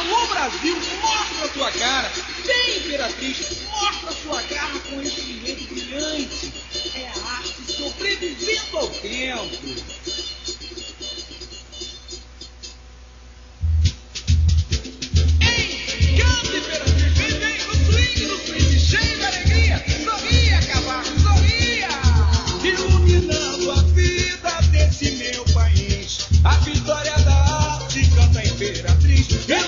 Alô Brasil, mostra a sua cara. Vem, Imperatriz, mostra a sua garra com esse enredo brilhante. É a arte sobrevivendo ao tempo. Canta, Imperatriz, vem, no swing, cheio de alegria. Sorria, cavaco, sorria. Iluminando a vida desse meu país. A vitória da arte canta a Imperatriz.